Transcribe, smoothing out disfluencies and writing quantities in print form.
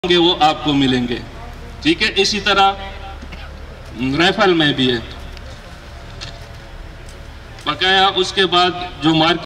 होंगे वो आपको मिलेंगे। ठीक है, इसी तरह राइफल में भी है बकाया। उसके बाद जो मार्केट